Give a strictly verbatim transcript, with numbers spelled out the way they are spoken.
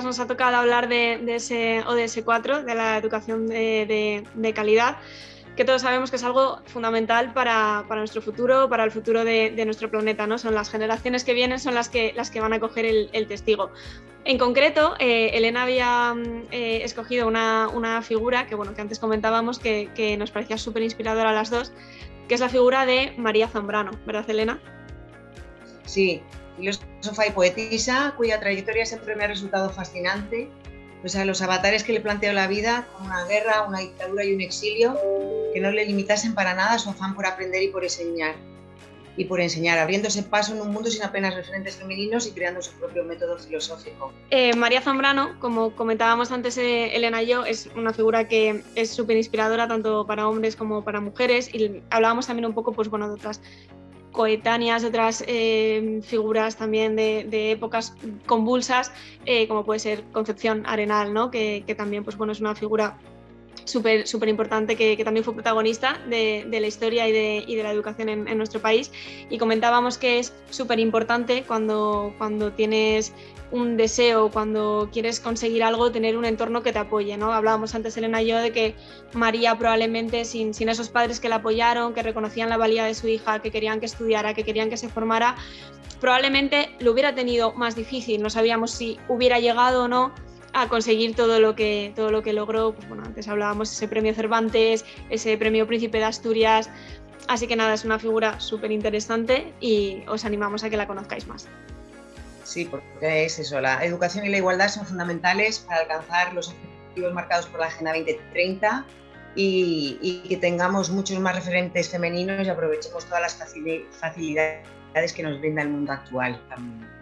nos ha tocado hablar de, de ese O D S cuatro, de la educación de, de, de calidad, que todos sabemos que es algo fundamental para, para nuestro futuro, para el futuro de, de nuestro planeta, ¿no? Son las generaciones que vienen, son las que, las que van a coger el, el testigo. En concreto, eh, Elena había eh, escogido una, una figura que, bueno, que antes comentábamos que, que nos parecía súper inspiradora a las dos, que es la figura de María Zambrano, ¿verdad, Elena? Sí, filósofa y poetisa, cuya trayectoria siempre me ha resultado fascinante. O sea, los avatares que le planteó la vida, como una guerra, una dictadura y un exilio, que no le limitasen para nada su afán por aprender y por enseñar. Y por enseñar, abriéndose paso en un mundo sin apenas referentes femeninos y creando su propio método filosófico. Eh, María Zambrano, como comentábamos antes eh, Elena y yo, es una figura que es súper inspiradora tanto para hombres como para mujeres, y hablábamos también un poco, pues bueno, de otras coetáneas, de otras eh, figuras también de, de épocas convulsas, eh, como puede ser Concepción Arenal, ¿no? que, que también, pues bueno, es una figura súper súper importante que, que también fue protagonista de, de la historia y de, y de la educación en, en nuestro país, y comentábamos que es súper importante cuando, cuando tienes un deseo, cuando quieres conseguir algo, tener un entorno que te apoye, ¿no? Hablábamos antes Elena y yo de que María probablemente sin, sin esos padres que la apoyaron, que reconocían la valía de su hija, que querían que estudiara, que querían que se formara, probablemente lo hubiera tenido más difícil. No sabíamos si hubiera llegado o no a conseguir todo lo que, todo lo que logró. Pues bueno, antes hablábamos ese premio Cervantes, ese premio Príncipe de Asturias, así que nada, es una figura súper interesante y os animamos a que la conozcáis más. Sí, porque es eso, la educación y la igualdad son fundamentales para alcanzar los objetivos marcados por la Agenda veinte treinta y, y que tengamos muchos más referentes femeninos y aprovechemos todas las facilidades que nos brinda el mundo actual también.